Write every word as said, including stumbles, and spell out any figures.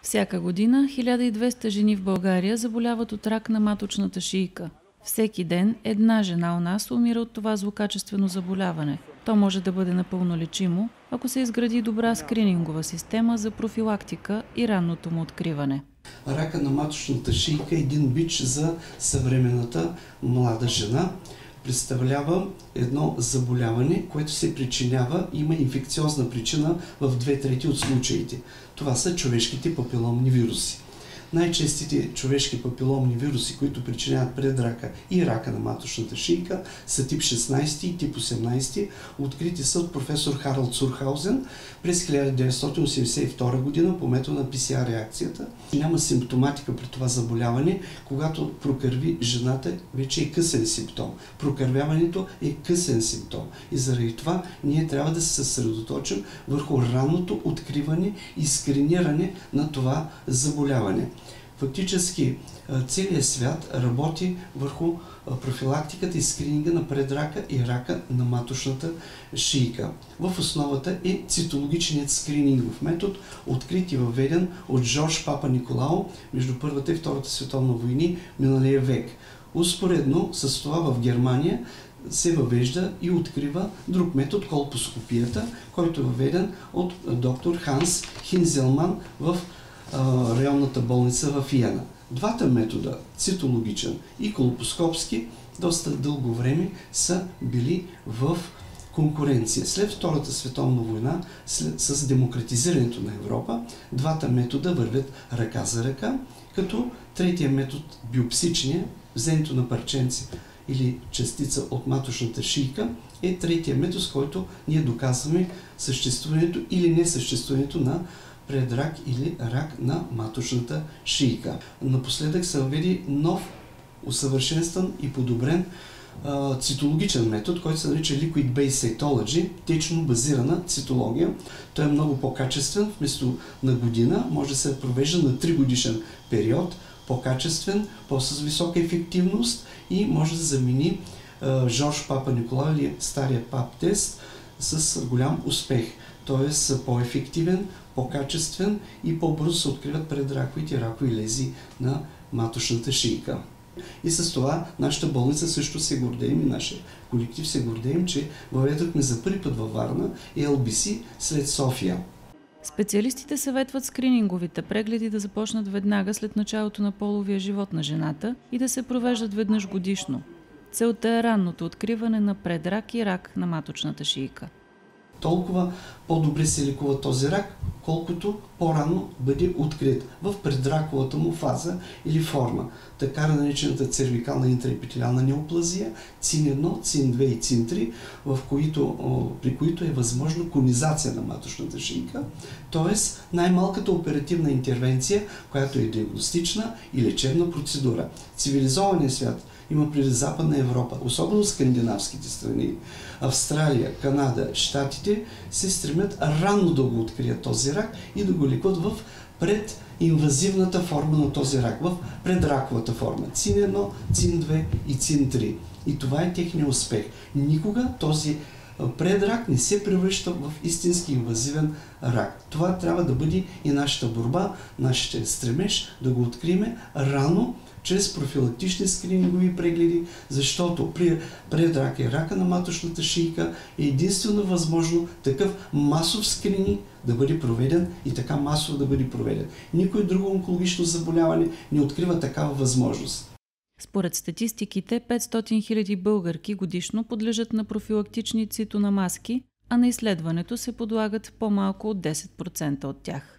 Всяка година хиляда и двеста жени в България заболяват от рак на маточната шийка. Всеки ден една жена у нас умира от това злокачествено заболяване. То може да бъде напълно лечимо, ако се изгради добра скринингова система за профилактика и ранното му откриване. Рака на маточната шийка е един бич за съвременната млада жена. Представлява едно заболяване, което се причинява, има инфекциозна причина в две трети от случаите. Това са човешките папиломни вируси. Най-честите човешки папиломни вируси, които причиняват предрака и рака на маточната шийка, са тип шестнайсет и тип осемнайсет. Открити са от професор Харалд Цурхаузен през хиляда деветстотин осемдесет и втора година по метода на Пи Си Ар реакцията. Няма симптоматика при това заболяване. Когато прокърви жената, вече е късен симптом. Прокървяването е късен симптом. И заради това ние трябва да се съсредоточим върху ранното откриване и скриниране на това заболяване. Фактически целият свят работи върху профилактиката и скрининга на предрака и рака на маточната шийка. В основата е цитологичният скринингов метод, открит и въведен от Жорж Папаниколау между Първата и Втората световна войни миналия век. Успоредно с това в Германия се въвежда и открива друг метод, колпоскопията, който е въведен от доктор Ханс Хинзелман в районната болница в Йена. Двата метода, цитологичен и колпоскопски, доста дълго време са били в конкуренция. След Втората световна война, след, с демократизирането на Европа, двата метода вървят ръка за ръка, като третия метод, биопсичния, вземането на парченци или частица от маточната шийка, е третия метод, с който ние доказваме съществуването или несъществуването на предрак или рак на маточната шийка. Напоследък се въведе нов, усъвършенстван и подобрен а, цитологичен метод, който се нарича Liquid Based Cytology, течно базирана цитология. Той е много по-качествен, вместо на година, може да се провежда на три годишен период, по-качествен, по-с висока ефективност и може да замени а, Жорж Папаниколау или стария пап тест с голям успех. Т.е. по-ефективен, по-качествен и по-бързо се откриват предраковите ракови лезии на маточната шийка. И с това нашата болница също се гордеем и нашия колектив се гордеем, че въведохме за първи път във Варна Ел Би Си след София. Специалистите съветват скрининговите прегледи да започнат веднага след началото на половия живот на жената и да се провеждат веднъж годишно. Целта е ранното откриване на предрак и рак на маточната шийка. Толкова по-добре се лекува този рак, колкото по-рано бъде открит в предраковата му фаза или форма. Така наречената цервикална интраепителиална неоплазия, цин едно, цин две и цин три, в които, при които е възможно конизация на маточната шийка, т.е. най-малката оперативна интервенция, която е диагностична и лечебна процедура. Цивилизованият свят има преди Западна Европа, особено скандинавските страни, Австралия, Канада, Щатите, се стремят ранно да го открият този рак и да го лекуват в прединвазивната форма на този рак, в предраковата форма. цин едно, цин две и цин три. И това е техният успех. Никога този предрак не се превръща в истински инвазивен рак. Това трябва да бъде и нашата борба, нашите стремеж да го открием рано, чрез профилактични скринингови прегледи, защото при предрак и рака на маточната шийка е единствено възможно такъв масов скрининг да бъде проведен и така масово да бъде проведен. Никой друго онкологично заболяване не открива такава възможност. Според статистиките, петстотин хиляди българки годишно подлежат на профилактични цитонамаски, а на изследването се подлагат по-малко от десет процента от тях.